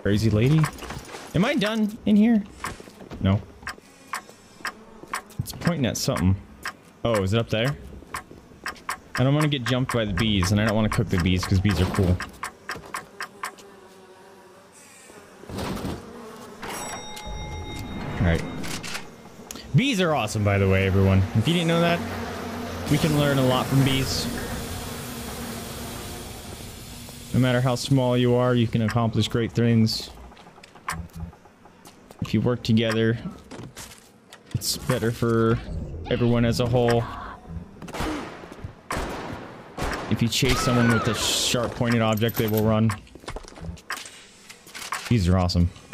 Crazy lady. Am I done in here? No. It's pointing at something. Oh, is it up there? I don't want to get jumped by the bees, and I don't want to cook the bees because bees are cool. Alright. Bees are awesome, by the way, everyone. If you didn't know that, we can learn a lot from bees. No matter how small you are, you can accomplish great things. If you work together, it's better for everyone as a whole. If you chase someone with a sharp pointed object, they will run. Bees are awesome.